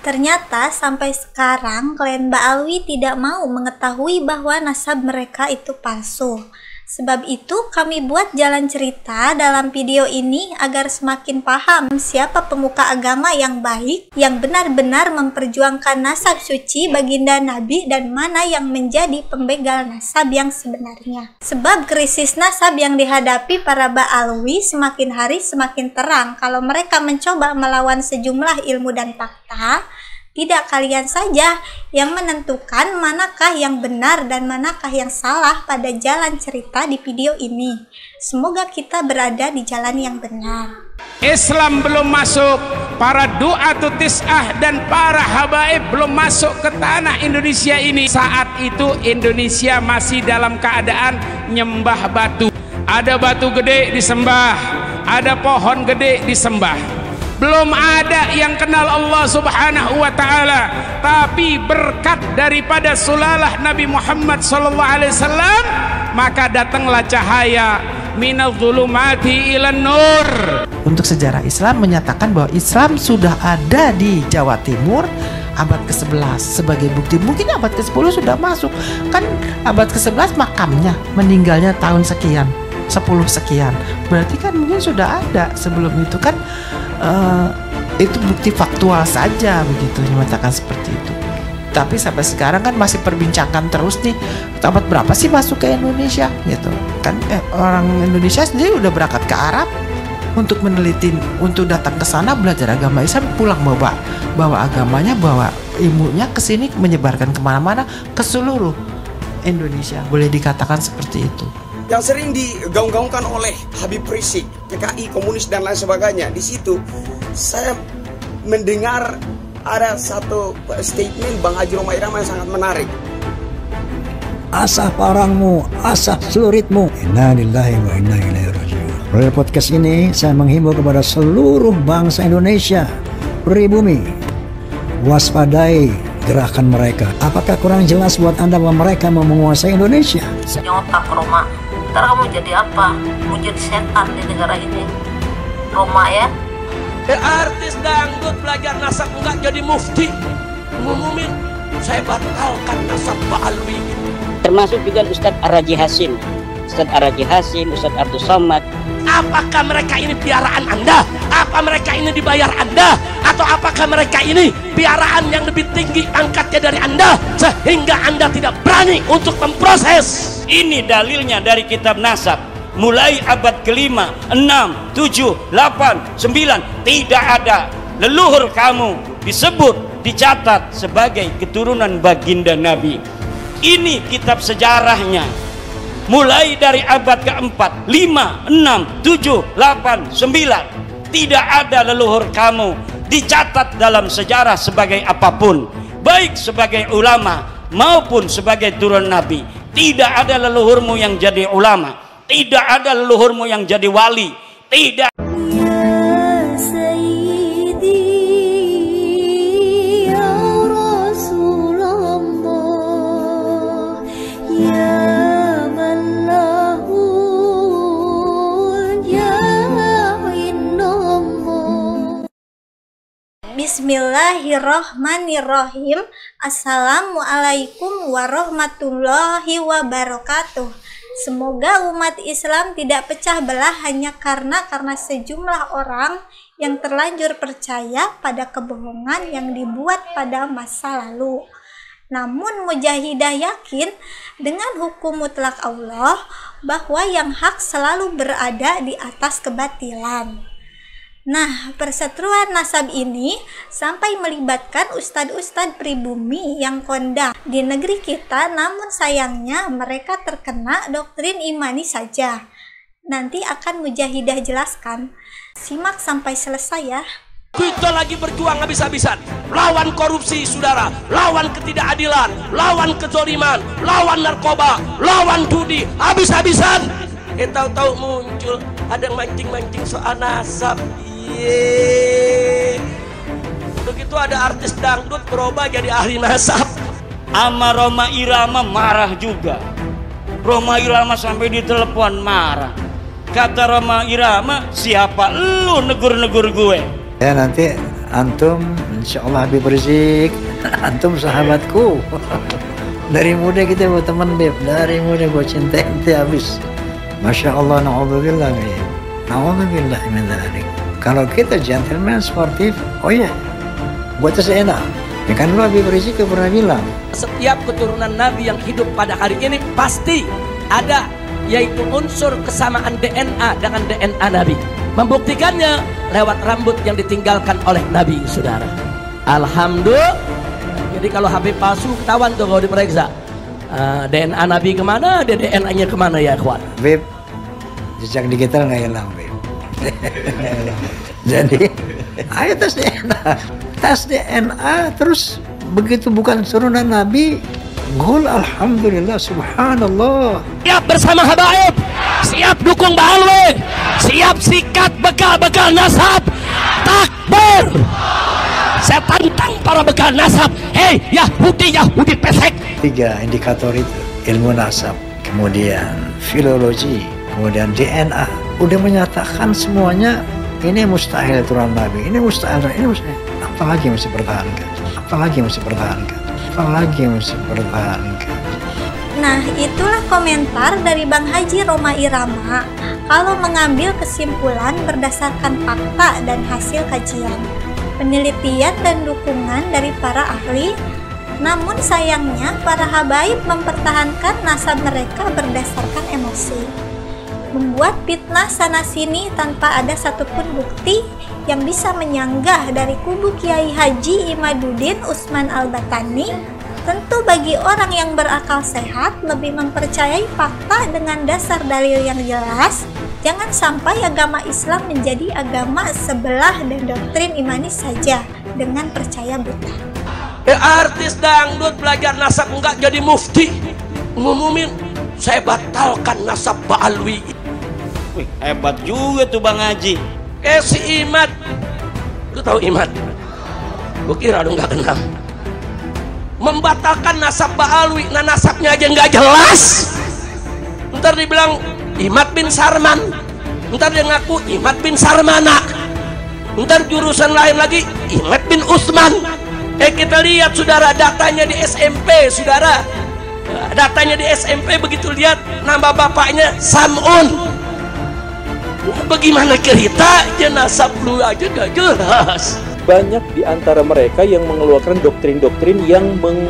Ternyata sampai sekarang klan Ba'alwi tidak mau mengetahui bahwa nasab mereka itu palsu. Sebab itu kami buat jalan cerita dalam video ini agar semakin paham siapa pemuka agama yang baik, yang benar-benar memperjuangkan nasab suci baginda Nabi dan mana yang menjadi pembegal nasab yang sebenarnya. Sebab krisis nasab yang dihadapi para Ba'alwi semakin hari semakin terang kalau mereka mencoba melawan sejumlah ilmu dan fakta. Tidak kalian saja yang menentukan manakah yang benar dan manakah yang salah pada jalan cerita di video ini. Semoga kita berada di jalan yang benar. Islam belum masuk, para du'atu tis'ah dan para habaib belum masuk ke tanah Indonesia ini. Saat itu Indonesia masih dalam keadaan nyembah batu. Ada batu gede disembah, ada pohon gede disembah. Belum ada yang kenal Allah subhanahu wa ta'ala, tapi berkat daripada sulalah Nabi Muhammad SAW, maka datanglah cahaya minal zulumati ilan nur. Untuk sejarah Islam menyatakan bahwa Islam sudah ada di Jawa Timur abad ke-11 sebagai bukti. Mungkin abad ke-10 sudah masuk, kan abad ke-11 makamnya meninggalnya tahun sekian, 10 sekian, berarti kan mungkin sudah ada sebelum itu kan. Itu bukti faktual saja begitu, menyatakan seperti itu. Tapi sampai sekarang kan masih perbincangan terus nih, abad berapa sih masuk ke Indonesia gitu kan. Orang Indonesia sendiri udah berangkat ke Arab untuk meneliti, untuk datang ke sana belajar agama Islam, pulang bawa agamanya, bawa ilmunya ke sini, menyebarkan kemana-mana ke seluruh Indonesia, boleh dikatakan seperti itu. Yang sering digaung-gaungkan oleh Habib Rizik, PKI, komunis dan lain sebagainya. Di situ saya mendengar ada satu statement Bang Haji Rhoma Irama yang sangat menarik. Asah parangmu, asah celuritmu. Inna lillahi wa inna ilaihi raji'un. Melalui podcast ini saya menghimbau kepada seluruh bangsa Indonesia, pribumi, waspadai gerakan mereka. Apakah kurang jelas buat Anda bahwa mereka mau menguasai Indonesia? Nyotak Roma, ntar kamu jadi apa? Mau jadi setan di negara ini, Roma ya? Artis dangdut belajar nasab enggak jadi mufti, ngumumin saya batalkan nasab Ba'alwi. Termasuk juga Ustadz Ar-Raji Hasim, Ustadz Abdul Somad. Apakah mereka ini piaraan Anda? Apa mereka ini dibayar Anda? Atau apakah mereka ini piaraan yang lebih tinggi angkatnya dari Anda sehingga Anda tidak berani untuk memproses? Ini dalilnya dari kitab nasab, mulai abad ke-5, 6, 7, 8, 9. Tidak ada leluhur kamu disebut, dicatat sebagai keturunan baginda Nabi. Ini kitab sejarahnya, mulai dari abad ke-4, 5, 6, 7, 8, 9. Tidak ada leluhur kamu dicatat dalam sejarah sebagai apapun, baik sebagai ulama maupun sebagai turun Nabi. Tidak ada leluhurmu yang jadi ulama, tidak ada leluhurmu yang jadi wali, tidak. Bismillahirrohmanirrohim. Assalamualaikum warahmatullahi wabarakatuh. Semoga umat Islam tidak pecah belah hanya karena sejumlah orang yang terlanjur percaya pada kebohongan yang dibuat pada masa lalu. Namun Mujahidah yakin dengan hukum mutlak Allah bahwa yang hak selalu berada di atas kebatilan. Nah, perseteruan nasab ini sampai melibatkan ustadz-ustadz pribumi yang kondang di negeri kita, namun sayangnya mereka terkena doktrin imani saja. Nanti akan Mujahidah jelaskan. Simak sampai selesai ya. Kita lagi berjuang habis-habisan lawan korupsi, saudara, lawan ketidakadilan, lawan kezaliman, lawan narkoba, lawan judi, habis-habisan. Tahu-tahu muncul ada mancing-mancing soal nasab. Begitu ada artis dangdut berubah jadi ahli nasab. Ama Rhoma Irama marah juga. Rhoma Irama sampai ditelepon marah. Kata Rhoma Irama, siapa lu negur-negur gue? Ya nanti Antum insyaallah Habib Rizik, antum sahabatku. Dari muda kita buat teman Beb, dari muda gue cinta ente habis. Masya Allah, na'udzubillah min. Na'udzubillah min dzalik. Kalau kita gentleman sportif, oh ya, buat enak. Ya kan lu Habib Rizik pernah bilang, setiap keturunan Nabi yang hidup pada hari ini pasti ada, yaitu unsur kesamaan DNA dengan DNA Nabi. Membuktikannya lewat rambut yang ditinggalkan oleh Nabi, saudara. Alhamdulillah. Jadi kalau Habib palsu ketahuan tuh kalau diperiksa. DNA Nabi kemana, DNA-nya kemana ya ikhwan? Beb, jejak digital nggak hilang Beb. Jadi ayo tes DNA, tes DNA terus begitu bukan turunan Nabi, gol alhamdulillah subhanallah. Siap bersama habaib, siap dukung Ba'alwi, siap sikat bekal-bekal nasab, takbir. Saya tantang para bekal nasab, hei Yahudi pesek. 3 indikator itu, ilmu nasab, kemudian filologi, kemudian DNA, udah menyatakan semuanya ini mustahil turunan Nabi, ini mustahil, ini mustahil. Apalagi mesti pertahankan, apalagi mesti pertahankan, apalagi mesti pertahankan. Nah, itulah komentar dari Bang Haji Roma Irama kalau mengambil kesimpulan berdasarkan fakta dan hasil kajian, penelitian dan dukungan dari para ahli. Namun sayangnya para habaib mempertahankan nasab mereka berdasarkan emosi, membuat fitnah sana-sini tanpa ada satupun bukti yang bisa menyanggah dari kubu Kiai Haji Imaduddin Utsman Al-Batani. Tentu bagi orang yang berakal sehat lebih mempercayai fakta dengan dasar dalil yang jelas. Jangan sampai agama Islam menjadi agama sebelah dan doktrin imani saja dengan percaya buta. Artis dangdut belajar nasab enggak jadi mufti, ngumumin saya batalkan nasab Ba'alwi. Wih, hebat juga tuh Bang Haji. Si Imad, lu tahu Imad? Gue kira lu nggak kenal. Membatalkan nasab Ba'alwi, nah nasabnya aja nggak jelas. Ntar dibilang Imad bin Sarman, ntar dia ngaku Imad bin Sarmana, ntar jurusan lain lagi Imad bin Utsman. Kita lihat saudara datanya di SMP, saudara. Datanya di SMP begitu lihat nama bapaknya Sam'un. Bagaimana cerita nasab lu aja gak jelas. Banyak di antara mereka yang mengeluarkan doktrin-doktrin yang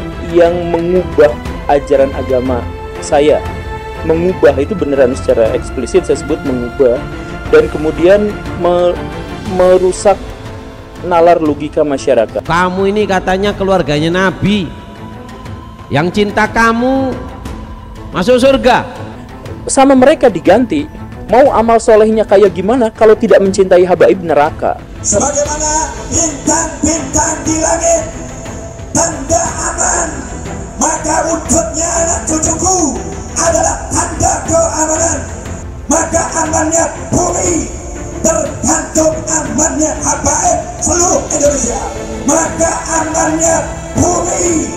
mengubah ajaran agama saya. Mengubah itu beneran secara eksplisit saya sebut mengubah, dan kemudian merusak nalar logika masyarakat. Kamu ini katanya keluarganya Nabi, yang cinta kamu masuk surga. Sama mereka diganti, mau amal solehnya kayak gimana kalau tidak mencintai habaib neraka. Sebagaimana bintang-bintang di langit tanda aman, maka wujudnya anak cucuku adalah tanda keamanan. Maka amannya bumi tergantung amannya habaib seluruh Indonesia. Maka amannya bumi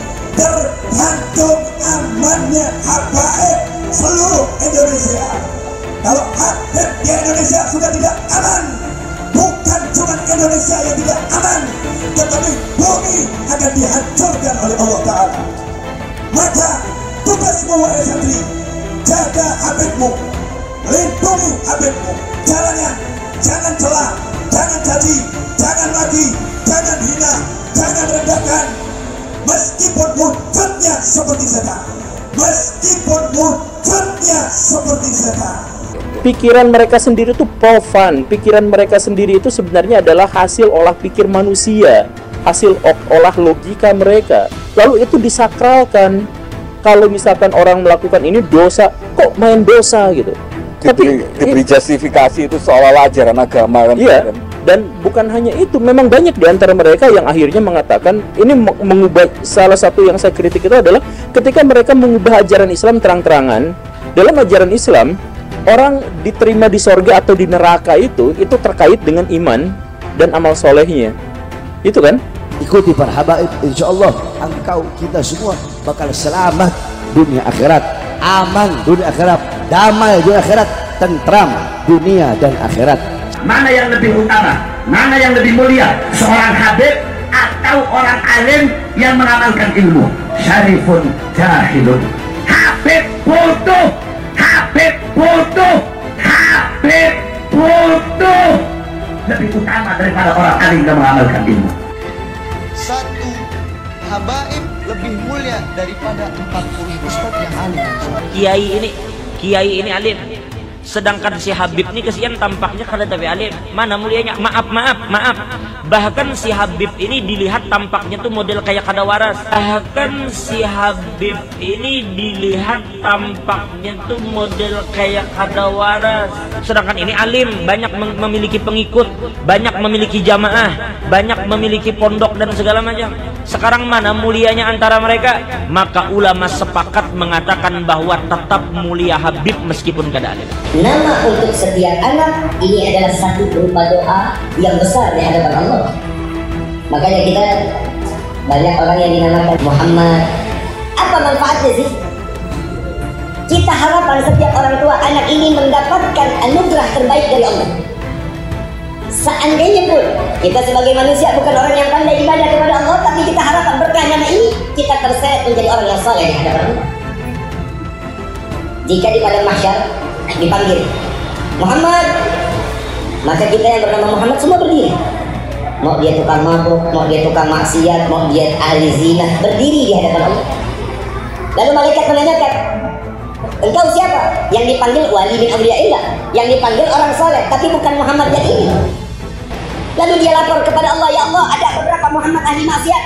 tergantung amannya habaib seluruh Indonesia. Kalau habaib di Indonesia sudah tidak aman, bukan cuma Indonesia yang tidak aman, tetapi bumi akan dihancurkan oleh Allah Ta'ala. Maka tugasmu wahai santri, jaga habibmu, lindungi habibmu. Jalannya jangan celah, jangan caci, jangan maki, jangan hina, jangan rendahkan. Meskipun wujudnya seperti setan, meskipun wujudnya seperti setan. Pikiran mereka sendiri itu profan. Pikiran mereka sendiri itu sebenarnya adalah hasil olah pikir manusia, hasil olah logika mereka. Lalu itu disakralkan. Kalau misalkan orang melakukan ini dosa, kok main dosa gitu. Diberi justifikasi itu seolah-olah ajaran agama kan. Iya. Dan bukan hanya itu, memang banyak di antara mereka yang akhirnya mengatakan ini mengubah. Salah satu yang saya kritik itu adalah ketika mereka mengubah ajaran Islam terang-terangan. Dalam ajaran Islam, orang diterima di sorga atau di neraka itu terkait dengan iman dan amal solehnya. Itu kan? Ikuti para habaib, insya Allah engkau kita semua bakal selamat dunia akhirat, aman dunia akhirat, damai dunia akhirat, tentram dunia dan akhirat. Mana yang lebih utama? mana yang lebih mulia, seorang habib atau orang alim yang mengamalkan ilmu? Syarifun jahilun. Habib bodoh, habib bodoh, habib bodoh lebih utama daripada orang alim yang mengamalkan ilmu. Satu habaib lebih mulia daripada 40 ustadz yang alim. Kiai ini alim, sedangkan si Habib ini kesian tampaknya kada tapi alim. Mana mulianya? Maaf, bahkan si Habib ini dilihat tampaknya tuh model kayak kada waras. Bahkan si Habib ini dilihat tampaknya tuh model kayak kada waras, sedangkan ini alim, banyak memiliki pengikut, banyak memiliki jamaah, banyak memiliki pondok dan segala macam. Sekarang mana mulianya antara mereka? Maka ulama sepakat mengatakan bahwa tetap mulia Habib meskipun kada alim. Nama untuk setiap anak ini adalah satu berupa doa yang besar di hadapan Allah. Makanya kita banyak orang yang dinamakan Muhammad. Apa manfaatnya sih? Kita harapan setiap orang tua anak ini mendapatkan anugerah terbaik dari Allah. Seandainya pun kita sebagai manusia bukan orang yang pandai ibadah kepada Allah, tapi kita harapkan berkah nama ini kita terseret menjadi orang yang saleh di hadapan Allah. Jika di padang mahsyar dipanggil Muhammad, maka kita yang bernama Muhammad semua berdiri. Mau dia tukang mabuk, mau dia tukang maksiat, mau dia ahli zina, berdiri di hadapan Allah. Lalu malaikat menanyakan, engkau siapa? Yang dipanggil wali bin awliyaillah, yang dipanggil orang saleh, tapi bukan Muhammad yang ini. Lalu dia lapor kepada Allah, ya Allah, ada beberapa Muhammad ahli maksiat.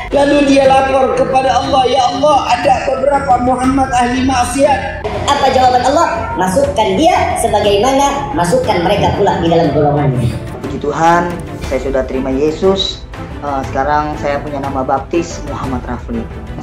Apa jawaban Allah? Masukkan dia sebagaimana masukkan mereka pula di dalam golongannya. Puji Tuhan, saya sudah terima Yesus. Sekarang saya punya nama baptis Muhammad Rafli.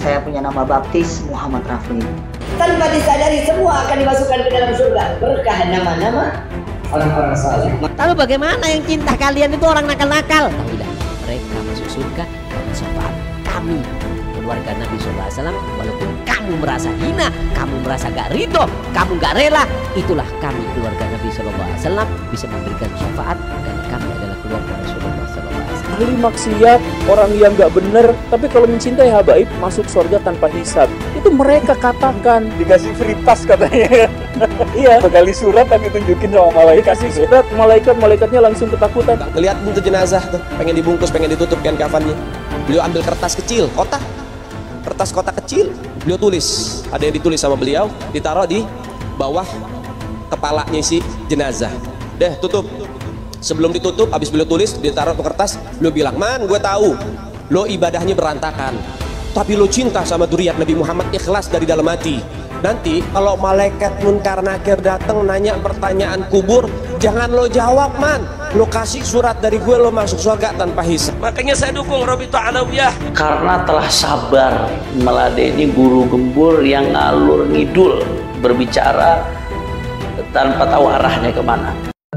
Tanpa disadari semua akan dimasukkan ke dalam surga berkah nama-nama orang-orang saleh. Lalu bagaimana yang cinta kalian itu orang nakal-nakal? Tahu tidak, mereka masuk surga karena syafaat kami, keluarga Nabi SAW. Walaupun kamu merasa hina, kamu merasa gak ridho, kamu gak rela, itulah kami keluarga Nabi SAW bisa memberikan syafaat karena kami adalah keluarga Rasulullah SAW. Ahli maksiat, orang yang gak benar, tapi kalau mencintai habaib masuk surga tanpa hisab. Itu mereka katakan. Dikasih free pass katanya. Iya. Bekali surat tapi tunjukin sama malaikat. Kasih surat, malaikatnya langsung ketakutan. Lihat buntu jenazah tuh, pengen dibungkus, pengen ditutup kan kafannya. Beliau ambil kertas kecil, kertas kotak kecil, beliau tulis. Ada yang ditulis sama beliau, ditaruh di bawah kepalanya si jenazah. Deh, tutup. Sebelum ditutup, habis beliau tulis, ditaruh ke kertas, beliau bilang, man, gue tahu lo ibadahnya berantakan, tapi lo cinta sama dzurriyyat Nabi Muhammad, ikhlas dari dalam hati. Nanti kalau malaikat munkar nakir datang nanya pertanyaan kubur, jangan lo jawab, man, lo kasih surat dari gue, lo masuk surga tanpa hisab. Makanya saya dukung Robito Alawiyah, karena telah sabar meladeni guru gembul yang ngalur ngidul berbicara tanpa tahu arahnya kemana.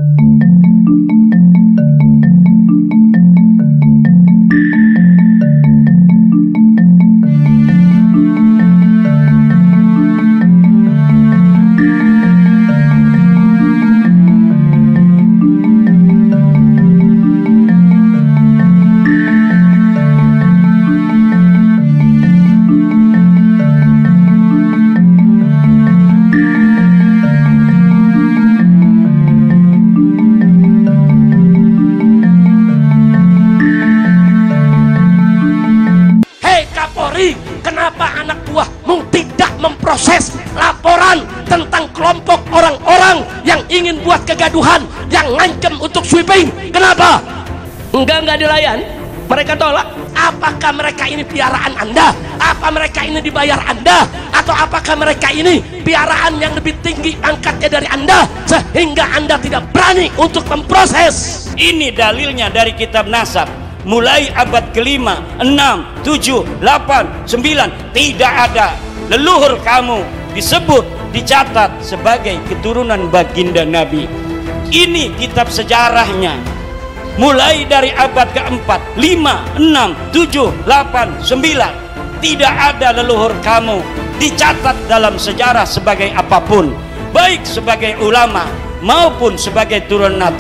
Kenapa anak buahmu tidak memproses laporan tentang kelompok orang-orang yang ingin buat kegaduhan, yang ngancam untuk sweeping? Kenapa? Enggak dilayan, mereka tolak. Apakah mereka ini piaraan Anda? Apa mereka ini dibayar Anda? Atau apakah mereka ini piaraan yang lebih tinggi angkatnya dari Anda sehingga Anda tidak berani untuk memproses? Ini dalilnya dari kitab nasab, mulai abad kelima, 6, 7, 8, 9, tidak ada leluhur kamu disebut, dicatat sebagai keturunan baginda Nabi. Ini kitab sejarahnya, mulai dari abad keempat, 5, 6, 7, 8, 9, tidak ada leluhur kamu dicatat dalam sejarah sebagai apapun, baik sebagai ulama maupun sebagai turun Nabi.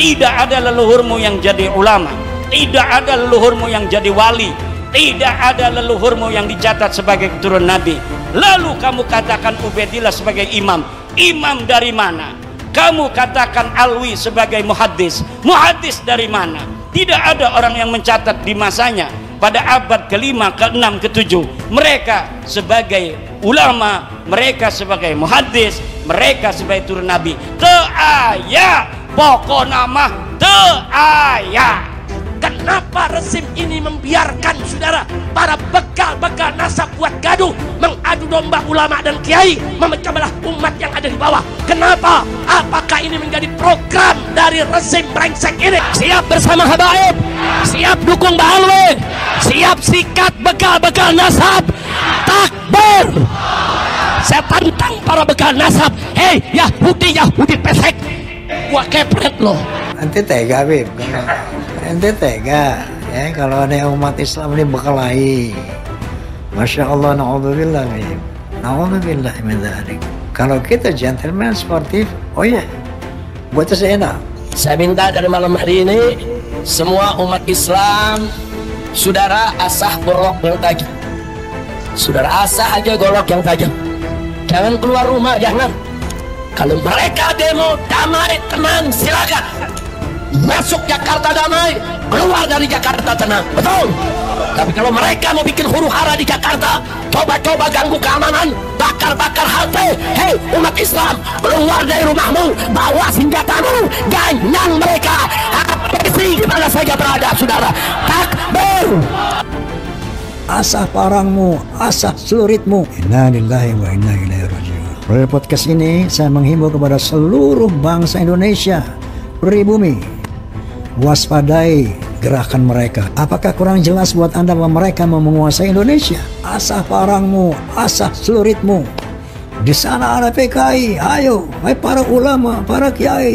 Tidak ada leluhurmu yang jadi ulama, tidak ada leluhurmu yang jadi wali, tidak ada leluhurmu yang dicatat sebagai keturunan Nabi. Lalu kamu katakan Ubaidillah sebagai imam. Imam dari mana? Kamu katakan Alwi sebagai muhaddis. Muhaddis dari mana? Tidak ada orang yang mencatat di masanya pada abad ke-5, ke-6, ke-7 mereka sebagai ulama, mereka sebagai muhaddis, mereka sebagai turun Nabi. Teu aya, pokok nama teu aya. Kenapa rezim ini membiarkan saudara para bekal-bekal nasab buat gaduh, mengadu domba ulama dan kiai, memecah belah umat yang ada di bawah? Kenapa? Apakah ini menjadi program dari rezim brengsek ini? Siap bersama habaib, siap dukung Ba'alwi, siap sikat bekal-bekal nasab. Takbir! Saya tantang para bekal nasab. Hei Yahudi pesek, gua kepret loh. Nanti tega Bib, ente tega ya kalau ada umat Islam ini berkelahi. Masya Allah, na'udzubillah Bib, na'udzubillah min dzalik. Kalau kita gentleman sportif, oh ya, buat saya enak. Saya minta dari malam hari ini semua umat Islam, saudara asah golok yang tajam, saudara asah aja golok yang tajam, jangan keluar rumah, jangan. Kalau mereka demo damai tenang silakan. Masuk Jakarta damai, keluar dari Jakarta tenang, betul. Tapi kalau mereka mau bikin huru hara di Jakarta, coba-coba ganggu keamanan, bakar-bakar halte, hei umat Islam, keluar dari rumahmu, bawa senjatamu, ganyang mereka, habisi di mana saja berada, saudara. Takbir! Asah parangmu, asah celuritmu. Inna lillahi wa inna ilaihi raji'un. Melalui podcast ini, saya menghimbau kepada seluruh bangsa Indonesia, pribumi, waspadai gerakan mereka. Apakah kurang jelas buat Anda bahwa mereka mau menguasai Indonesia? Asah parangmu, asah celuritmu. Di sana ada PKI, ayo, hai para ulama, para kiai.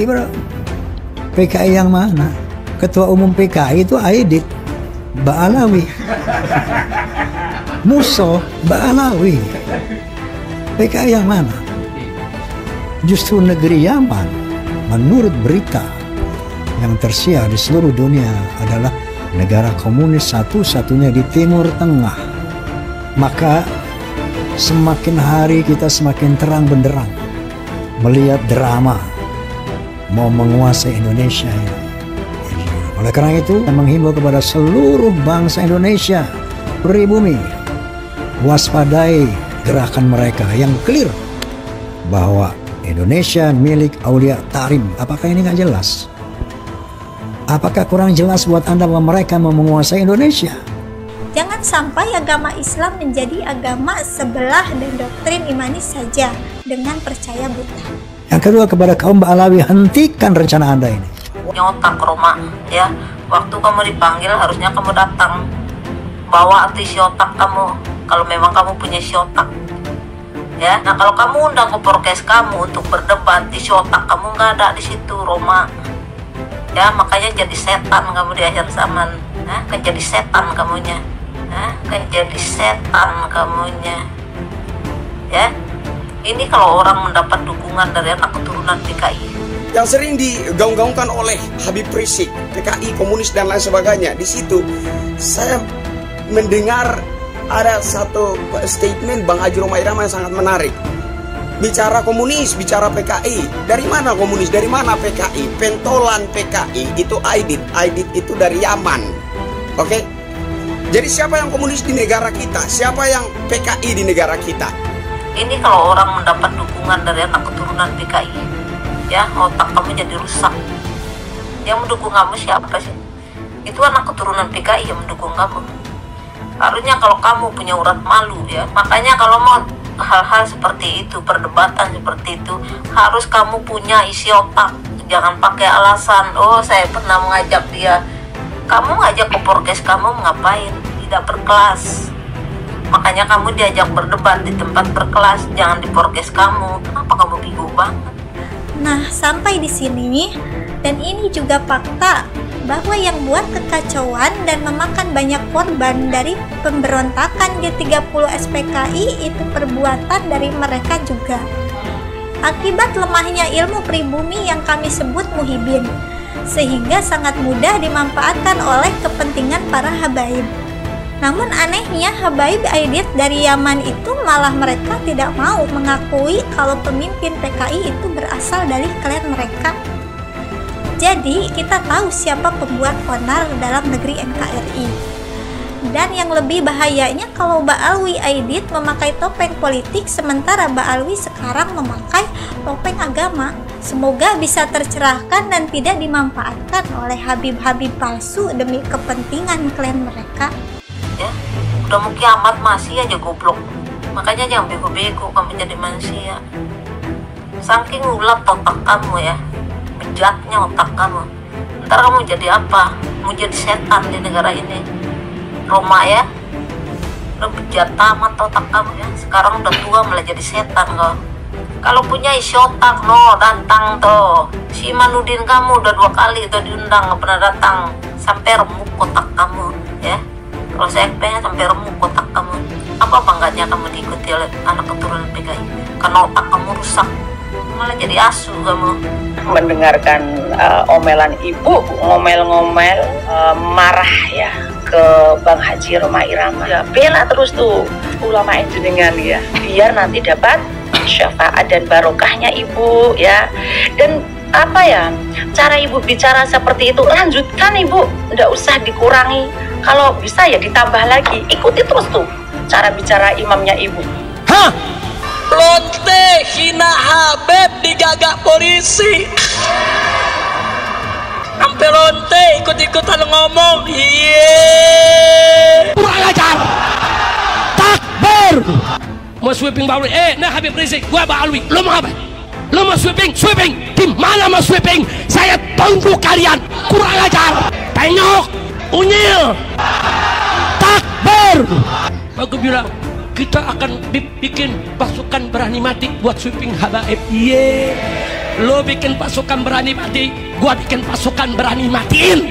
PKI yang mana? Ketua umum PKI itu Aidit Ba'alawi, Musso Ba'alawi. PKI yang mana? Justru negeri Yaman, menurut berita yang tersiar di seluruh dunia, adalah negara komunis satu-satunya di Timur Tengah. Maka semakin hari kita semakin terang benderang melihat drama mau menguasai Indonesia ini. Oleh karena itu, saya menghimbau kepada seluruh bangsa Indonesia, pribumi, waspadai gerakan mereka yang clear bahwa Indonesia milik Aulia Tarim. Apakah ini nggak jelas? Apakah kurang jelas buat Anda bahwa mereka mau menguasai Indonesia? Jangan sampai agama Islam menjadi agama sebelah dan doktrin imani saja dengan percaya buta. Yang kedua, kepada kaum Ba'alawi, hentikan rencana Anda ini. Nyotak Roma, ya. Waktu kamu dipanggil harusnya kamu datang. Bawa isi otak kamu, kalau memang kamu punya isi otak. Ya, nah kalau kamu undang ke podcast kamu untuk berdebat, isi otak kamu nggak ada di situ, Roma. Ya, makanya jadi setan kamu di akhir zaman. Nah, kan jadi setan kamunya. Nah, kan jadi setan kamunya. Ya, ini kalau orang mendapat dukungan dari anak keturunan PKI yang sering digaung-gaungkan oleh Habib Rizik, PKI, komunis dan lain sebagainya. Di situ saya mendengar ada satu statement Bang Haji Roma Irama yang sangat menarik. Bicara komunis, bicara PKI. Dari mana komunis? Dari mana PKI? Pentolan PKI itu Aidit. Aidit itu dari Yaman. Oke? Jadi siapa yang komunis di negara kita? Siapa yang PKI di negara kita? Ini kalau orang mendapat dukungan dari anak keturunan PKI, ya otak kamu jadi rusak. Yang mendukung kamu siapa sih? Itu anak keturunan PKI yang mendukung kamu. Harusnya kalau kamu punya urat malu, ya. Makanya kalau mau hal-hal seperti itu, perdebatan seperti itu, harus kamu punya isi otak. Jangan pakai alasan, oh saya pernah mengajak dia. Kamu ngajak ke podcast kamu ngapain? Tidak berkelas. Makanya kamu diajak berdebat di tempat berkelas, jangan di podcast kamu. Kenapa kamu bingung banget? Nah, sampai di sini, dan ini juga fakta bahwa yang buat kekacauan dan memakan banyak korban dari pemberontakan G30 SPKI itu perbuatan dari mereka juga. Akibat lemahnya ilmu pribumi yang kami sebut muhibin, sehingga sangat mudah dimanfaatkan oleh kepentingan para habaib. Namun anehnya habaib Aidit dari Yaman itu malah mereka tidak mau mengakui kalau pemimpin PKI itu berasal dari klan mereka. Jadi kita tahu siapa pembuat onar dalam negeri NKRI. Dan yang lebih bahayanya kalau Ba'alwi Aidit memakai topeng politik sementara Ba'alwi sekarang memakai topeng agama. Semoga bisa tercerahkan dan tidak dimanfaatkan oleh habib-habib palsu demi kepentingan klan mereka. Ya, udah mau kiamat masih aja goblok. Makanya jangan bego-bego kamu jadi manusia. Saking ulat otak kamu ya, bejatnya otak kamu. Ntar kamu jadi apa? Mau jadi setan di negara ini. Roma ya, udah bejat amat otak kamu ya. Sekarang udah tua malah jadi setan kok. Kalau punya isi otak no, datang tuh. Si Manudin kamu udah 2 kali tuh diundang, gak pernah datang. Sampai remuk otak kamu ya. Kalau saya pengen sampai remuk otak kamu. Apa bangganya kamu diikuti oleh anak keturunan PKI? Karena otak kamu rusak, malah jadi asu kamu. Mendengarkan omelan ibu, ngomel-ngomel, marah ya ke Bang Haji Rhoma Irama. Ya, bela terus tuh ulama jenengan ya, biar nanti dapat syafaat dan barokahnya ibu ya. Dan apa ya, cara ibu bicara seperti itu, lanjutkan ibu, nggak usah dikurangi. Kalau bisa ya ditambah lagi, ikuti terus tuh cara bicara imamnya ibu. Hah? Lonte hina Habib digagak polisi. Sampai lonte ikut-ikutan ngomong. Yeay. Kurang ajar. Takbir. Mau sweeping Ba'alwi? Nah Habib Rizik, gua Ba'alwi. Lo mau apa? Lo mau sweeping? Sweeping. Di mana mau sweeping? Saya tunggu kalian. Kurang ajar. Tengok. Unyil. Takbir. Aku bilang kita akan bikin pasukan berani mati buat sweeping habaib. Iya. Lo bikin pasukan berani mati, gua bikin pasukan berani matiin.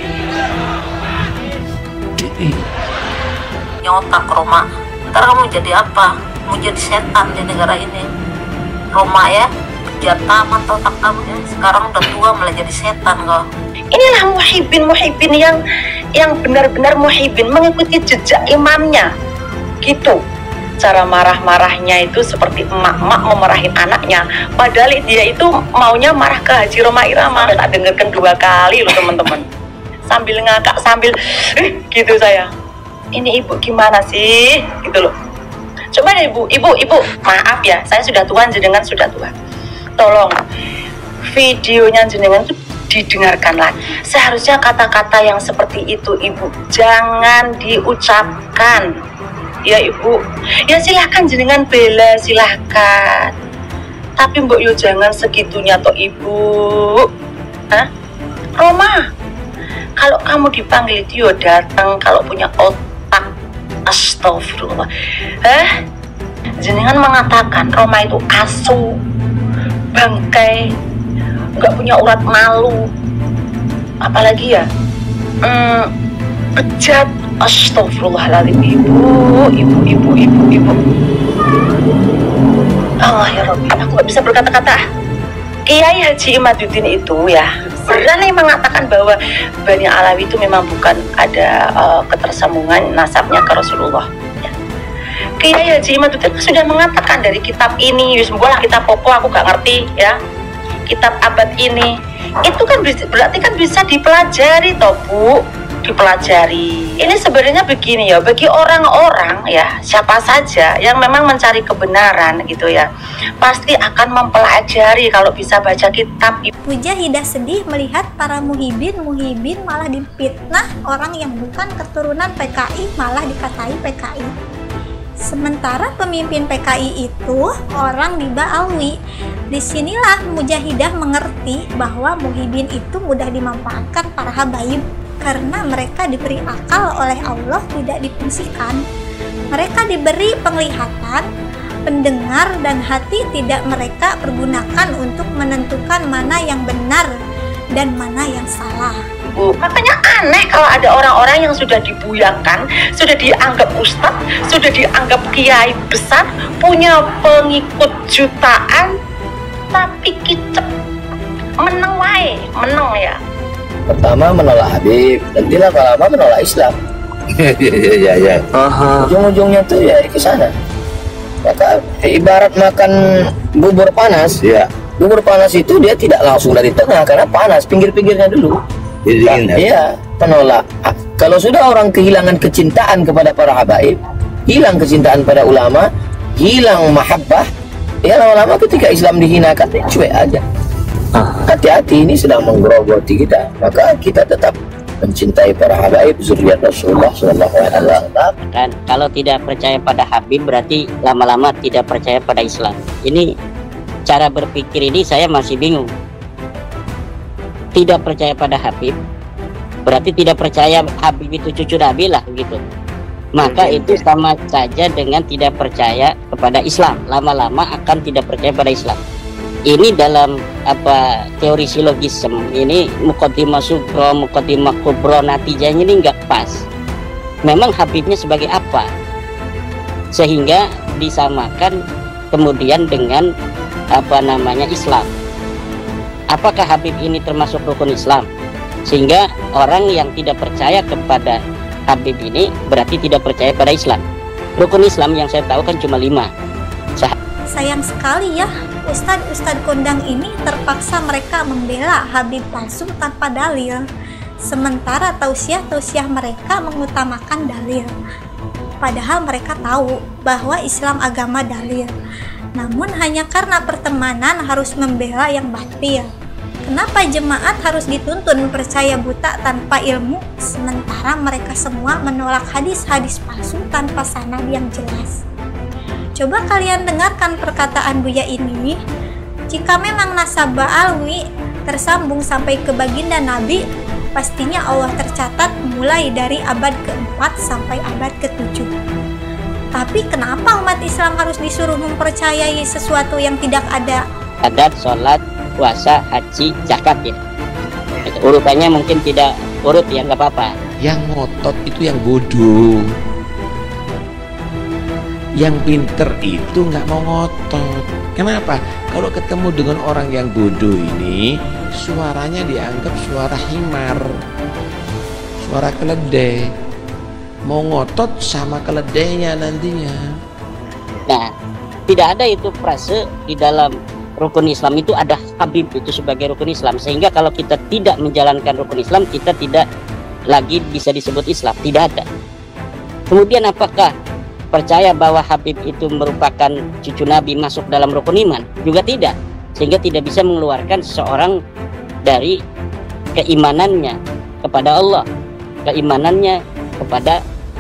Nyotak Roma, ntar kamu jadi apa? Mau jadi setan di negara ini. Roma ya, bejat amat otak kamu ya. Sekarang udah tua malah jadi setan kok. Inilah muhibin yang benar-benar muhibin, mengikuti jejak imamnya gitu. Cara marah-marahnya itu seperti emak-emak memarahin anaknya, padahal dia itu maunya marah ke Haji Rhoma Irama. Tak dengarkan 2 kali loh teman-teman, sambil ngakak sambil gitu saya. Ini ibu gimana sih gitu loh. Coba deh ibu maaf ya, saya sudah tua, jenengan sudah tua, tolong videonya jenengan tuh didengarkan lagi. Seharusnya kata-kata yang seperti itu ibu jangan diucapkan ya ibu. Ya silahkan jenengan bela, silahkan, tapi mbok yo jangan segitunya toh ibu. Hah? Roma, kalau kamu dipanggil itu yo datang kalau punya otak. Astagfirullah. Jenengan mengatakan Roma itu asu, bangkai, nggak punya urat malu, apalagi ya bejat. Astagfirullahaladzim ibu. Allah ya Rabbi, aku nggak bisa berkata-kata. Kiai Haji Imaduddin itu ya berani mengatakan bahwa Bani Alawi itu memang bukan ada ketersambungan nasabnya ke Rasulullah ya. Kiai Haji Imaduddin sudah mengatakan dari kitab ini, bola kitab pokok aku gak ngerti ya, kitab abad ini itu kan berarti kan bisa dipelajari toh bu, dipelajari. Ini sebenarnya begini ya, bagi orang-orang ya siapa saja yang memang mencari kebenaran gitu ya, pasti akan mempelajari kalau bisa baca kitab. Mujahidah sedih melihat para muhibin malah difitnah orang yang bukan keturunan PKI, malah dikatai PKI. Sementara pemimpin PKI itu orang di Ba'alwi. Disinilah Mujahidah mengerti bahwa muhibin itu mudah dimanfaatkan para habaib karena mereka diberi akal oleh Allah, tidak difungsikan. Mereka diberi penglihatan, pendengar, dan hati tidak mereka pergunakan untuk menentukan mana yang benar dan mana yang salah. Makanya aneh kalau ada orang-orang yang sudah dibuyakan, sudah dianggap ustadz, sudah dianggap kiai besar, punya pengikut jutaan, tapi kicep meneng wae, meneng ya. Pertama menolak Habib, nanti lama-lama menolak Islam. Ya. Ujung-ujungnya tuh ya ke sana. Maka ibarat makan bubur panas. Ya. Bubur panas itu dia tidak langsung dari tengah karena panas, pinggir-pinggirnya dulu. Iya, penolak. Kalau sudah orang kehilangan kecintaan kepada para habaib, hilang kecintaan pada ulama, hilang mahabbah, ya lama-lama ketika Islam dihinakan, ya cuek aja. Hati-hati, ini sedang menggerogoti kita. Maka kita tetap mencintai para habaib zuriat Rasulullah SAW. Dan kalau tidak percaya pada Habib berarti lama-lama tidak percaya pada Islam. Ini cara berpikir ini saya masih bingung. Tidak percaya pada Habib berarti tidak percaya Habib itu cucu Nabi lah gitu. Maka itu sama saja dengan tidak percaya kepada Islam. Lama-lama akan tidak percaya pada Islam. Ini dalam teori silogisme ini muqaddimah sugro, muqaddimah kubro, natijahnya ini nggak pas. Memang Habibnya sebagai apa sehingga disamakan kemudian dengan Islam. Apakah Habib ini termasuk rukun Islam sehingga orang yang tidak percaya kepada Habib ini berarti tidak percaya pada Islam. Rukun Islam yang saya tahu kan cuma 5. Sayang sekali ya, Ustadz kondang ini terpaksa mereka membela Habib palsu tanpa dalil. Sementara tausiah mereka mengutamakan dalil. Padahal mereka tahu bahwa Islam agama dalil. Namun hanya karena pertemanan harus membela yang batil. Kenapa jemaat harus dituntun percaya buta tanpa ilmu, sementara mereka semua menolak hadis-hadis palsu tanpa sanad yang jelas? Coba kalian dengarkan perkataan Buya ini. Jika memang nasab Ba'alwi tersambung sampai ke baginda Nabi, pastinya Allah tercatat mulai dari abad ke-4 sampai abad ke-7. Tapi kenapa umat Islam harus disuruh mempercayai sesuatu yang tidak ada? Adat, sholat, puasa, haji, zakat ya. Urutannya mungkin tidak urut ya, nggak apa-apa. Yang ngotot itu yang bodoh. Yang pinter itu nggak mau ngotot. Kenapa? Kalau ketemu dengan orang yang bodoh ini, suaranya dianggap suara himar, suara keledai. Mau ngotot sama keledainya nantinya. Nah, tidak ada itu frase di dalam rukun Islam itu ada Habib itu sebagai rukun Islam, sehingga kalau kita tidak menjalankan rukun Islam kita tidak lagi bisa disebut Islam. Tidak ada. Kemudian apakah percaya bahwa Habib itu merupakan cucu Nabi masuk dalam rukun iman? Juga tidak, sehingga tidak bisa mengeluarkan seseorang dari keimanannya kepada Allah, keimanannya kepada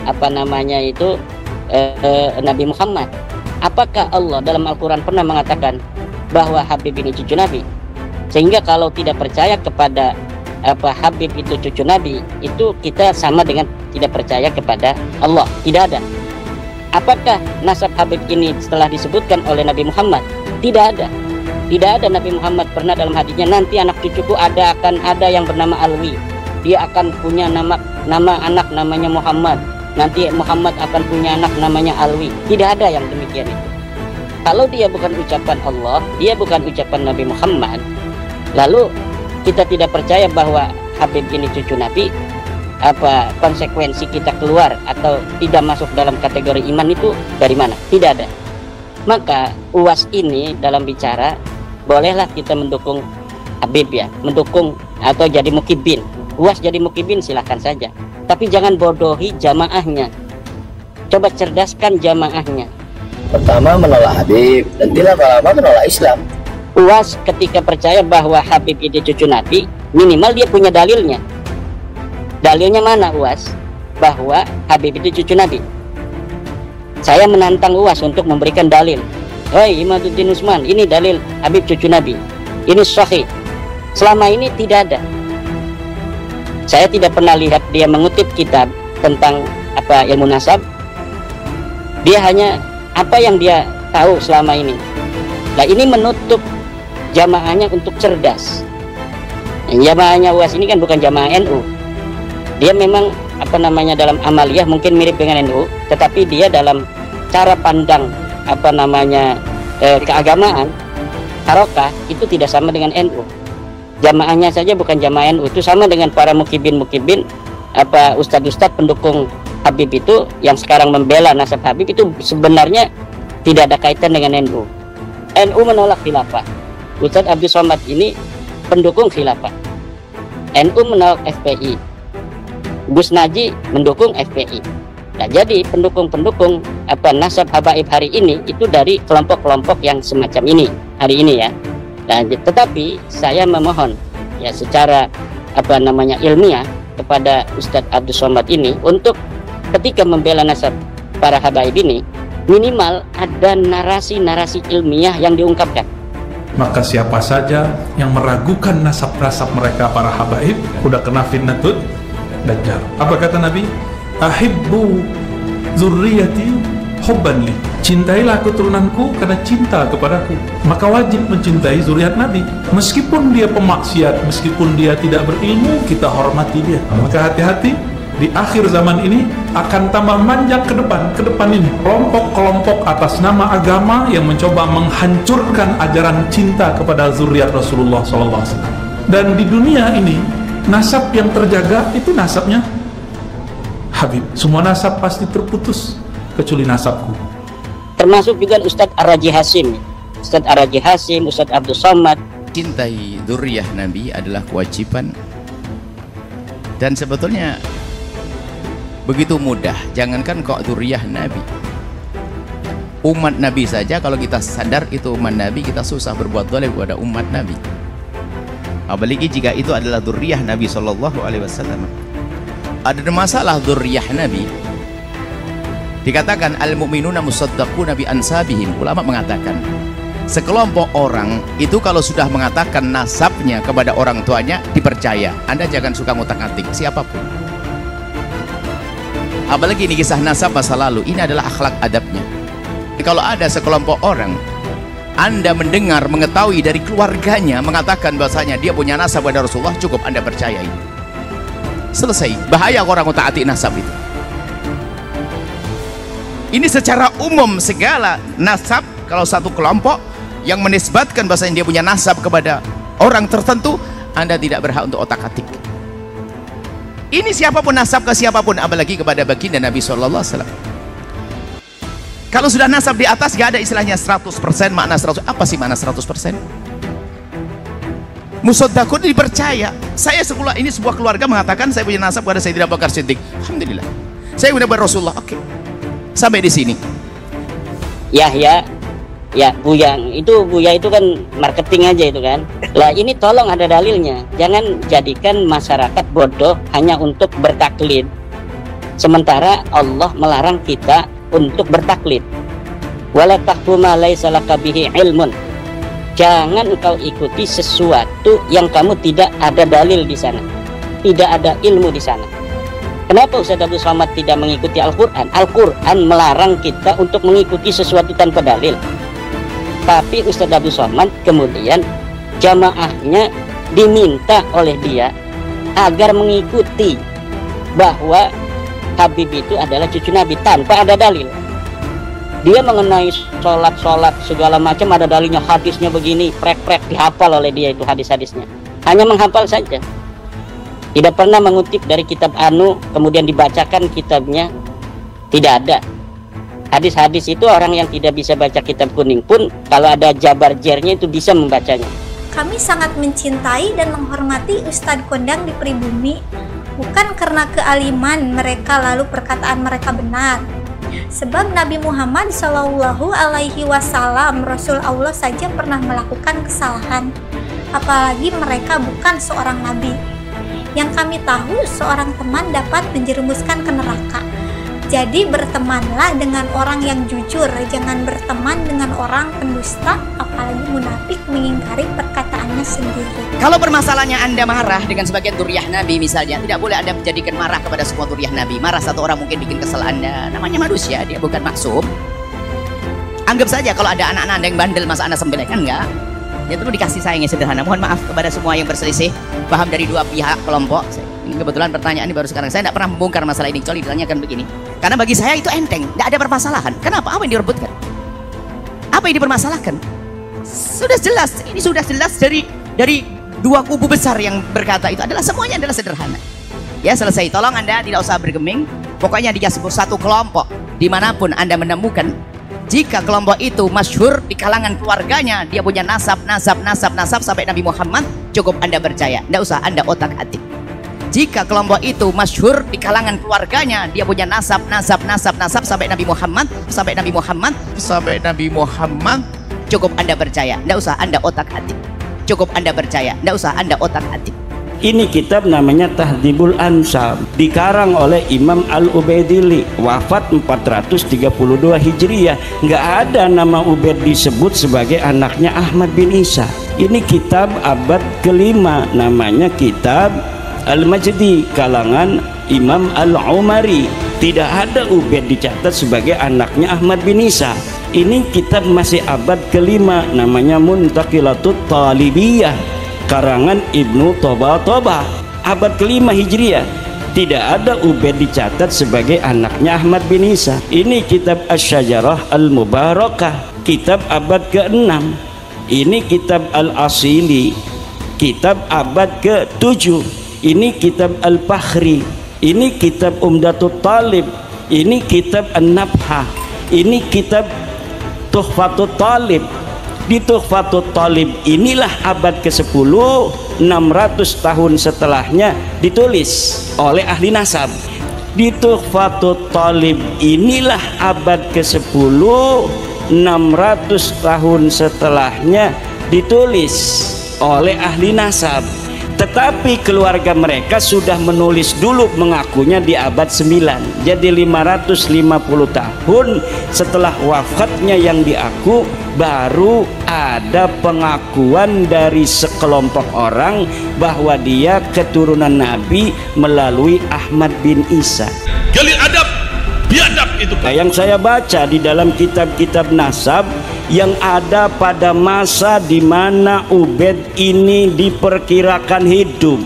Nabi Muhammad. Apakah Allah dalam Al-Quran pernah mengatakan bahwa Habib ini cucu Nabi? Sehingga kalau tidak percaya kepada Habib itu cucu Nabi, itu kita sama dengan tidak percaya kepada Allah. Tidak ada. Apakah nasab Habib ini setelah disebutkan oleh Nabi Muhammad? Tidak ada. Tidak ada. Nabi Muhammad pernah dalam hadisnya, nanti anak cucuku akan ada yang bernama Alwi. Dia akan punya nama anak namanya Muhammad. Nanti Muhammad akan punya anak namanya Alwi. Tidak ada yang demikian itu. Kalau dia bukan ucapan Allah, dia bukan ucapan Nabi Muhammad, lalu kita tidak percaya bahwa Habib ini cucu Nabi, konsekuensi kita keluar atau tidak masuk dalam kategori iman itu dari mana? Tidak ada. Maka UAS ini dalam bicara, bolehlah kita mendukung Habib ya, mendukung atau jadi mukibin. UAS jadi mukibin silahkan saja, tapi jangan bodohi jamaahnya. Coba cerdaskan jamaahnya. Pertama menolak Habib, nanti lama-lama menolak Islam. UAS ketika percaya bahwa Habib itu cucu Nabi, minimal dia punya dalilnya. Dalilnya mana UAS? Bahwa Habib itu cucu Nabi. Saya menantang UAS untuk memberikan dalil. Hei Imaduddin Usman, ini dalil Habib cucu Nabi. Ini sahih. Selama ini tidak ada. Saya tidak pernah lihat dia mengutip kitab tentang ilmu nasab. Dia hanya apa yang dia tahu selama ini. Nah, ini menutup jamaahnya untuk cerdas. Jamaahnya UAS ini kan bukan jamaah NU. Dia memang dalam amaliyah mungkin mirip dengan NU, tetapi dia dalam cara pandang keagamaan, harokah itu tidak sama dengan NU. Jamaahnya saja bukan jamaah NU, itu sama dengan para mukibin ustadz-ustadz pendukung Habib itu yang sekarang membela nasab Habib itu sebenarnya tidak ada kaitan dengan NU. NU menolak khilafah. Ustadz Abdul Somad ini pendukung khilafah. NU menolak FPI. Gus Naji mendukung FPI. Nah, jadi pendukung-pendukung nasab habaib hari ini itu dari kelompok-kelompok yang semacam ini hari ini ya. Nah, tetapi saya memohon ya secara ilmiah kepada Ustadz Abdul Somad ini untuk ketika membela nasab para habaib ini minimal ada narasi-narasi ilmiah yang diungkapkan. Maka siapa saja yang meragukan nasab-nasab mereka para habaib udah kena fitnatut dajjal. Apa kata Nabi? Ahibbu zurriyati hubban li. Cintailah keturunanku karena cinta kepadaku. Maka wajib mencintai zuriat Nabi. Meskipun dia pemaksiat, meskipun dia tidak berilmu, kita hormati dia. Maka hati-hati, di akhir zaman ini akan tambah manjak ke depan ini. Kelompok-kelompok atas nama agama yang mencoba menghancurkan ajaran cinta kepada zuriat Rasulullah SAW. Dan di dunia ini, nasab yang terjaga itu nasabnya Habib. Semua nasab pasti terputus kecuali nasabku. Termasuk juga Ustadz Ar-Raji Hasim, Ustadz Ar-Raji Hasim, Ustadz Abdul Somad. Cintai dzurriyyah Nabi adalah kewajiban, dan sebetulnya begitu mudah. Jangankan kok dzurriyyah Nabi, umat Nabi saja kalau kita sadar itu umat Nabi, kita susah berbuat zalim kepada umat Nabi. Apalagi jika itu adalah dzurriyyah Nabi SAW. Ada masalah dzurriyyah Nabi. Dikatakan al-mu'minuna musaddaquna bi ansabihim. Ulama mengatakan sekelompok orang itu kalau sudah mengatakan nasabnya kepada orang tuanya dipercaya. Anda jangan suka ngutak-ngatik siapapun. Apalagi ini kisah nasab masa lalu. Ini adalah akhlak adabnya. Kalau ada sekelompok orang Anda mendengar, mengetahui dari keluarganya mengatakan bahasanya dia punya nasab pada Rasulullah, cukup Anda percayai. Selesai. Bahaya orang ngutak-ngatik nasab itu. Ini secara umum segala nasab. Kalau satu kelompok yang menisbatkan bahasanya dia punya nasab kepada orang tertentu, Anda tidak berhak untuk otak-atik. Ini siapapun nasab ke siapapun, apalagi kepada baginda Nabi SAW. Kalau sudah nasab di atas, gak ada istilahnya 100% makna 100%. Apa sih makna 100%? Musaddaqun dipercaya. Saya ini sebuah keluarga mengatakan saya punya nasab kepada Sayyidina Abu Bakar Siddiq. Alhamdulillah. Saya udah Rasulullah. Oke. Sampai di sini. Yahya, ya Buya itu kan marketing aja itu kan. Lah ini tolong ada dalilnya. Jangan jadikan masyarakat bodoh hanya untuk bertaklid. Sementara Allah melarang kita untuk bertaklid. Wala tahkum ma laysa laka bihi ilmun. Jangan engkau ikuti sesuatu yang kamu tidak ada dalil di sana. Tidak ada ilmu di sana. Kenapa Ustadz Abdul Somad tidak mengikuti Al-Quran? Al-Quran melarang kita untuk mengikuti sesuatu tanpa dalil. Tapi Ustadz Abdul Somad kemudian jamaahnya diminta oleh dia agar mengikuti bahwa Habib itu adalah cucu Nabi tanpa ada dalil. Dia mengenai sholat segala macam ada dalilnya, hadisnya begini, prek-prek dihafal oleh dia itu hadis-hadisnya. Hanya menghafal saja. Tidak pernah mengutip dari kitab Anu kemudian dibacakan kitabnya. Tidak ada. Hadis-hadis itu orang yang tidak bisa baca kitab kuning pun kalau ada jabar jernya itu bisa membacanya. Kami sangat mencintai dan menghormati Ustadz Kondang di Pribumi, bukan karena kealiman mereka lalu perkataan mereka benar. Sebab Nabi Muhammad SAW, Rasul Allah saja pernah melakukan kesalahan, apalagi mereka bukan seorang nabi. Yang kami tahu seorang teman dapat menjerumuskan ke neraka. Jadi bertemanlah dengan orang yang jujur, jangan berteman dengan orang pendusta, apalagi munafik mengingkari perkataannya sendiri. Kalau permasalahannya Anda marah dengan sebagian dzurriyyah Nabi misalnya, tidak boleh Anda menjadikan marah kepada semua dzurriyyah Nabi. Marah satu orang mungkin bikin kesel Anda, namanya manusia, dia bukan maksum. Anggap saja kalau ada anak-anak Anda yang bandel, masa Anda sembelih? Kan enggak. Ya perlu dikasih sayang yang sederhana. Mohon maaf kepada semua yang berselisih paham dari dua pihak kelompok. Ini kebetulan pertanyaan ini baru sekarang. Saya tidak pernah membongkar masalah ini kecuali ditanyakan begini. Karena bagi saya itu enteng, tidak ada permasalahan. Kenapa? Apa yang direbutkan? Apa yang dipermasalahkan? Sudah jelas. Ini sudah jelas dari dua kubu besar yang berkata itu adalah semuanya adalah sederhana. Ya, selesai. Tolong Anda tidak usah bergeming. Pokoknya dia sebut satu kelompok dimanapun Anda menemukan, jika kelompok itu masyhur di kalangan keluarganya, dia punya nasab sampai Nabi Muhammad, cukup Anda percaya, tidak usah Anda otak-atik. Jika kelompok itu masyhur di kalangan keluarganya, dia punya nasab sampai Nabi Muhammad, cukup Anda percaya, tidak usah Anda otak-atik. Cukup Anda percaya, tidak usah Anda otak-atik. Ini kitab namanya Tahdhibul Ansab, dikarang oleh Imam Al-Ubaidili, wafat 432 Hijriyah. Nggak ada nama Ubaid disebut sebagai anaknya Ahmad bin Isa. Ini kitab abad kelima, namanya kitab Al-Majdi, kalangan Imam Al-Umari. Tidak ada Ubaid dicatat sebagai anaknya Ahmad bin Isa. Ini kitab masih abad kelima, namanya Muntaqilatut Talibiyah, karangan Ibnu Toba, abad kelima Hijriyah. Tidak ada Ubaid dicatat sebagai anaknya Ahmad bin Isa. Ini kitab Asy-Syajarah Al-Mubarakah, kitab abad ke-6. Ini kitab Al-Asili, kitab abad ke-7. Ini kitab Al-Fakhri, ini kitab Umdatut Talib, ini kitab An-Nabhah, ini kitab Tuhfatut Talib. Di Tuhfatut Talib inilah abad ke-10, 600 tahun setelahnya ditulis oleh ahli nasab. Di Tuhfatut Talib inilah abad ke-10, 600 tahun setelahnya ditulis oleh ahli nasab. Tetapi keluarga mereka sudah menulis dulu, mengakunya di abad 9. Jadi 550 tahun setelah wafatnya yang diaku, baru ada pengakuan dari sekelompok orang bahwa dia keturunan Nabi melalui Ahmad bin Isa. Jalil adab, biadab itu. Yang saya baca di dalam kitab-kitab nasab yang ada pada masa di mana Ubaid ini diperkirakan hidup,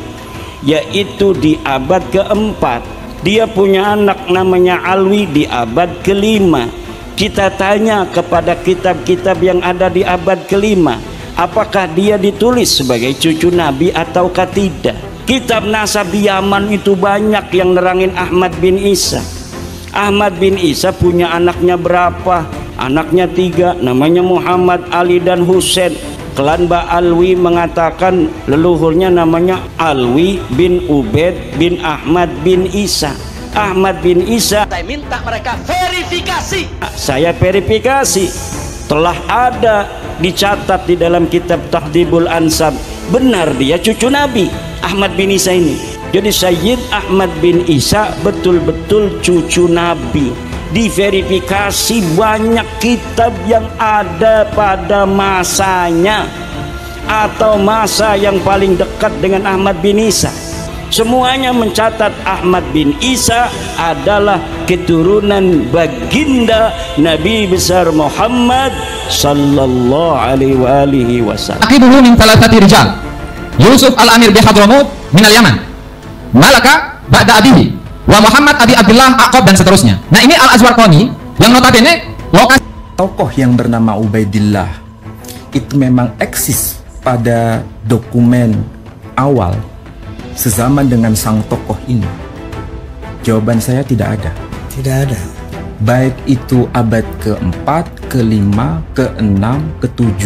yaitu di abad ke-4. Dia punya anak namanya Alwi di abad ke-5. Kita tanya kepada kitab-kitab yang ada di abad ke-5, apakah dia ditulis sebagai cucu Nabi ataukah tidak? Kitab nasab di Yaman itu banyak yang nerangin Ahmad bin Isa. Ahmad bin Isa punya anaknya berapa? Anaknya 3, namanya Muhammad, Ali, dan Husain. Klan Ba'alwi mengatakan leluhurnya namanya Alwi bin Ubaid bin Ahmad bin Isa. Ahmad bin Isa, saya minta mereka verifikasi. Saya verifikasi, telah ada dicatat di dalam kitab Tahdhibul Ansab, benar dia cucu Nabi Ahmad bin Isa ini. Jadi Sayyid Ahmad bin Isa betul-betul cucu Nabi. Diverifikasi banyak kitab yang ada pada masanya atau masa yang paling dekat dengan Ahmad bin Isa. Semuanya mencatat Ahmad bin Isa adalah keturunan baginda Nabi besar Muhammad sallallahu alaihi wasallam. Akibuhu min thalathati rijal. Yusuf al-Amir bi Hadramut min al-Yaman. Malaka ba'da abihi wa Muhammad Abi Abdullah Aqab, dan seterusnya. Nah, ini Al-Azwarqani yang notabene lokasi tokoh yang bernama Ubaidillah itu memang eksis pada dokumen awal sezaman dengan sang tokoh ini. Jawaban saya tidak ada. Tidak ada. Baik itu abad ke-4, ke-5, ke-6, ke-7,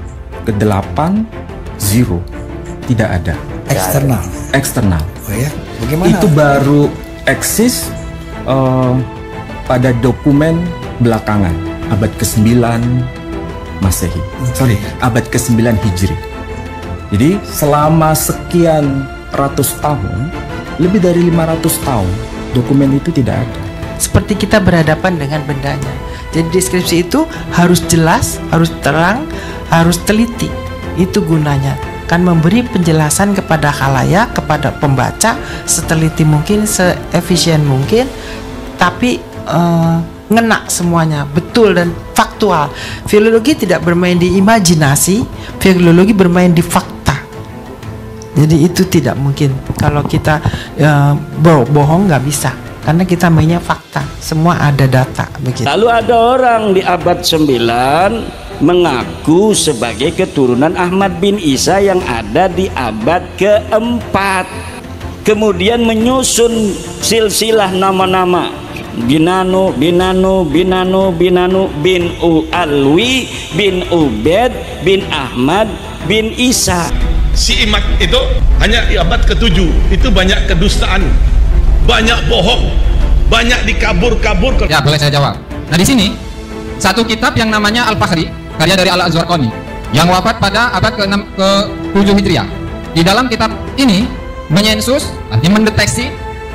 ke-8, zero. Tidak ada. Eksternal. Eksternal. Oh ya, bagaimana? Itu baru eksis pada dokumen belakangan, abad ke-9 Masehi. Sorry, abad ke-9 Hijri. Jadi selama sekian ratus tahun, lebih dari 500 tahun, dokumen itu tidak ada. Seperti kita berhadapan dengan bendanya. Jadi deskripsi itu harus jelas, harus terang, harus teliti. Itu gunanya. Kan memberi penjelasan kepada khalayak, kepada pembaca seteliti mungkin, seefisien mungkin, tapi ngena semuanya, betul dan faktual. Filologi tidak bermain di imajinasi, filologi bermain di fakta. Jadi itu tidak mungkin. Kalau kita bohong nggak bisa, karena kita mainnya fakta, semua ada data begitu. Lalu ada orang di abad 9 mengaku sebagai keturunan Ahmad bin Isa yang ada di abad keempat. Kemudian menyusun silsilah nama-nama Binanu, Binanu, Binanu, Binanu, bin Alwi, bin Ubed, bin Ahmad, bin Isa. Si Imad itu hanya di abad ke-7, itu banyak kedustaan, banyak bohong, banyak dikabur-kabur. Ya, boleh saya jawab. Nah, di sini satu kitab yang namanya Al-Fakhri, karya dari Al-Azwarqani, yang wafat pada abad ke-7 Hijriah. Di dalam kitab ini menyensus, artinya mendeteksi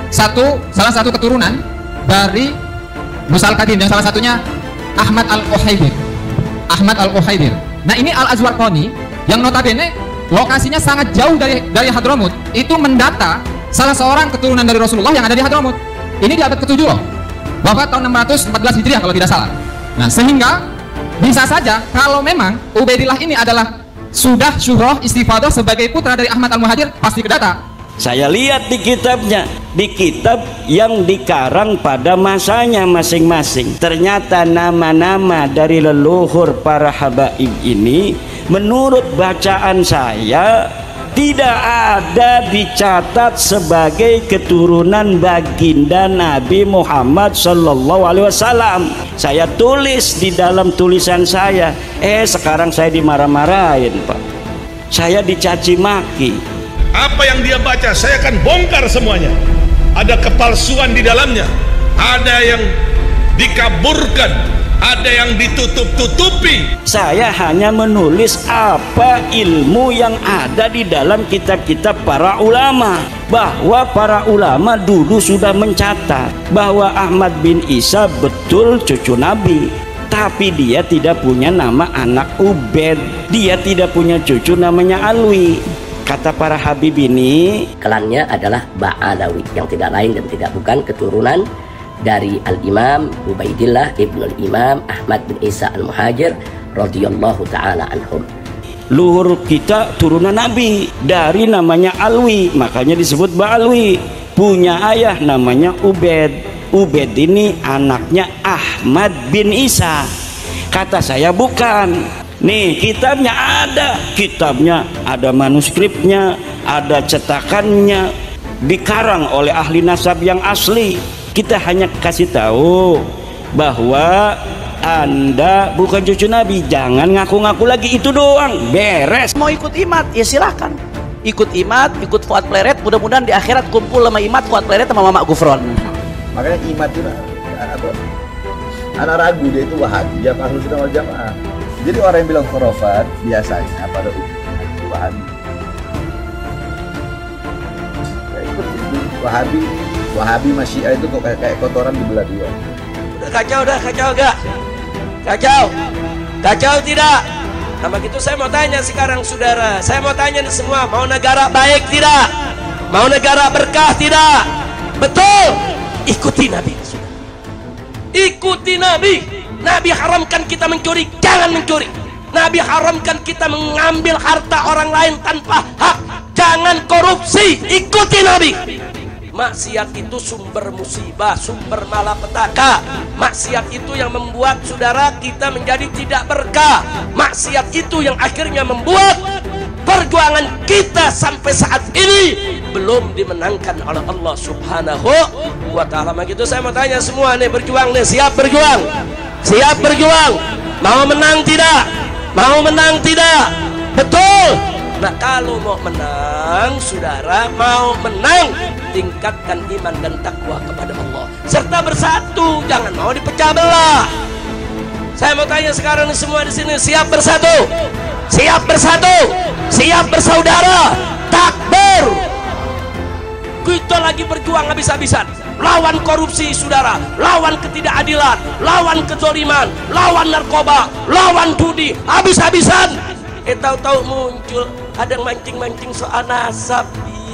salah satu keturunan dari Musa Al-Kadim, yang salah satunya Ahmad Al-Uhaidir. Ahmad Al-Uhaidir. Nah, ini Al-Azwarqani yang notabene lokasinya sangat jauh dari Hadramut, itu mendata salah seorang keturunan dari Rasulullah yang ada di Hadramut. Ini di abad ke-7 loh, wafat tahun 614 Hijriah kalau tidak salah. Nah, sehingga bisa saja kalau memang Ubaidillah ini adalah sudah syuhroh istifadah sebagai putra dari Ahmad Al-Muhajir, pasti kedata. Saya lihat di kitabnya, di kitab yang dikarang pada masanya masing-masing, ternyata nama-nama dari leluhur para habaib ini menurut bacaan saya tidak ada dicatat sebagai keturunan baginda Nabi Muhammad Sallallahu Alaihi Wasallam. Saya tulis di dalam tulisan saya, sekarang saya dimarah-marahin, Pak. Saya dicaci maki. Apa yang dia baca saya akan bongkar semuanya. Ada kepalsuan di dalamnya, ada yang dikaburkan, ada yang ditutup-tutupi. Saya hanya menulis apa ilmu yang ada di dalam kitab-kitab para ulama, bahwa para ulama dulu sudah mencatat bahwa Ahmad bin Isa betul cucu Nabi, tapi dia tidak punya nama anak Ubed, dia tidak punya cucu namanya Alwi. Kata para habib ini, klannya adalah Ba'alawi, yang tidak lain dan tidak bukan keturunan dari Al-Imam Ubaidillah Ibnul Imam Ahmad bin Isa Al-Muhajir radhiyallahu taala anhum. Luhur kita turunan Nabi dari namanya Alwi, makanya disebut Ba'alwi. Punya ayah namanya Ubed. Ubed ini anaknya Ahmad bin Isa. Kata saya bukan. Nih kitabnya ada manuskripnya, ada cetakannya, dikarang oleh ahli nasab yang asli. Kita hanya kasih tahu bahwa Anda bukan cucu Nabi, jangan ngaku-ngaku lagi, itu doang, beres. Mau ikut Imad ya silahkan, ikut Imad, ikut Fuad Pleret, mudah-mudahan di akhirat kumpul sama Imad, Fuad Pleret sama Mama Gufron. Makanya Imad itu anak ragu, dia itu Wahabi apa Ahlus Sunnah wal Jamaah. Jadi orang yang bilang khurafat biasanya pada ujungnya itu Wahabi. Wahabi Masyiah itu kok kayak kotoran di belah dua. Udah kacau gak? Kacau tidak? Sama gitu saya mau tanya sekarang saudara, saya mau tanya nih semua, mau negara baik tidak? Mau negara berkah tidak? Betul? Ikuti Nabi. Ikuti Nabi. Nabi haramkan kita mencuri, jangan mencuri. Nabi haramkan kita mengambil harta orang lain tanpa hak, jangan korupsi. Ikuti Nabi. Maksiat itu sumber musibah, sumber malapetaka. Maksiat itu yang membuat saudara kita menjadi tidak berkah. Maksiat itu yang akhirnya membuat perjuangan kita sampai saat ini belum dimenangkan oleh Allah Subhanahu wa ta'ala. Begitu saya mau tanya semua nih, berjuang nih, siap berjuang? Siap berjuang? Mau menang tidak? Mau menang tidak? Betul. Nah, kalau mau menang, saudara mau menang, tingkatkan iman dan takwa kepada Allah serta bersatu, jangan mau dipecah belah. Saya mau tanya sekarang nih semua di sini, siap bersatu? Siap bersatu? Siap bersaudara? Takbir. Kita lagi berjuang habis-habisan lawan korupsi saudara, lawan ketidakadilan, lawan kezaliman, lawan narkoba, lawan judi, habis-habisan. Tahu-tahu muncul ada yang mancing-mancing soal nasab.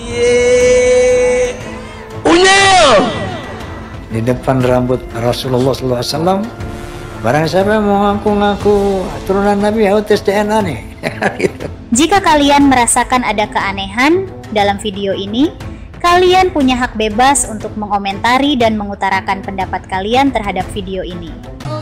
Unyil di depan rambut Rasulullah SAW. Barang siapa yang mau ngaku-ngaku turunan Nabi, ya tes DNA nih. Jika kalian merasakan ada keanehan dalam video ini, kalian punya hak bebas untuk mengomentari dan mengutarakan pendapat kalian terhadap video ini.